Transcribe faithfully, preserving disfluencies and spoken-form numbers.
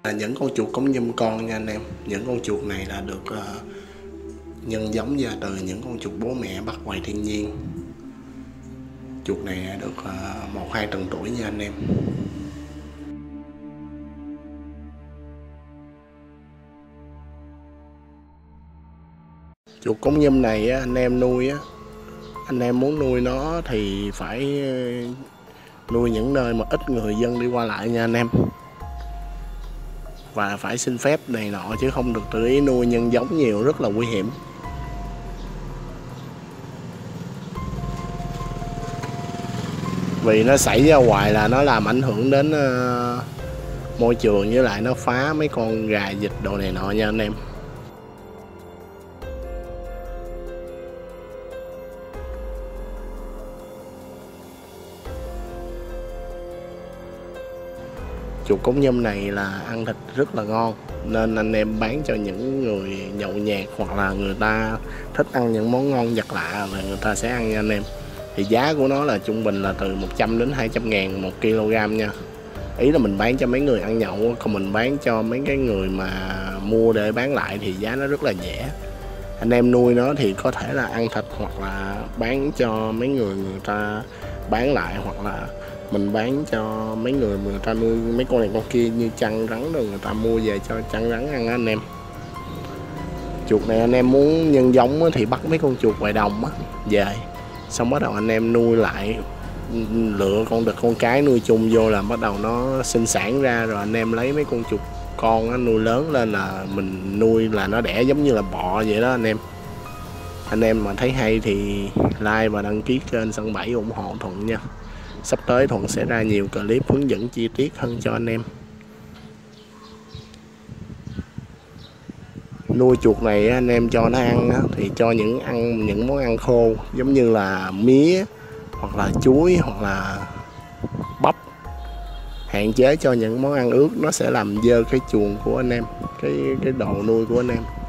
Là những con chuột cống nhum con nha anh em. Những con chuột này là được uh, nhân giống ra từ những con chuột bố mẹ bắt ngoài thiên nhiên. Chuột này được uh, một hai tuần tuổi nha anh em. Chuột cống nhum này á, anh em nuôi á, anh em muốn nuôi nó thì phải nuôi những nơi mà ít người dân đi qua lại nha anh em. Và phải xin phép này nọ chứ không được tự ý nuôi nhân giống nhiều, rất là nguy hiểm. Vì nó xảy ra hoài là nó làm ảnh hưởng đến uh, môi trường, với lại nó phá mấy con gà vịt đồ này nọ nha anh em. Chuột cống nhum này là ăn thịt rất là ngon, nên anh em bán cho những người nhậu nhẹt hoặc là người ta thích ăn những món ngon vật lạ là người ta sẽ ăn nha anh em. Thì giá của nó là trung bình là từ một trăm đến hai trăm ngàn một kg nha. Ý là mình bán cho mấy người ăn nhậu, còn mình bán cho mấy cái người mà mua để bán lại thì giá nó rất là rẻ. Anh em nuôi nó thì có thể là ăn thịt hoặc là bán cho mấy người người ta bán lại, hoặc là mình bán cho mấy người người ta nuôi mấy con này con kia như chăn rắn rồi người ta mua về cho chăn rắn ăn á anh em. Chuột này anh em muốn nhân giống thì bắt mấy con chuột ngoài đồng á về, xong bắt đầu anh em nuôi lại, lựa con đực con cái nuôi chung vô là bắt đầu nó sinh sản ra, rồi anh em lấy mấy con chuột con nó nuôi lớn lên là mình nuôi là nó đẻ giống như là bọ vậy đó anh em. Anh em mà thấy hay thì like và đăng ký kênh Săn Bẫy ủng hộ Thuận nha. Sắp tới Thuận sẽ ra nhiều clip hướng dẫn chi tiết hơn cho anh em. Nuôi chuột này anh em cho nó ăn thì cho những ăn những món ăn khô giống như là mía hoặc là chuối hoặc là bắp. Hạn chế cho những món ăn ướt, nó sẽ làm dơ cái chuồng của anh em, cái cái đồ nuôi của anh em.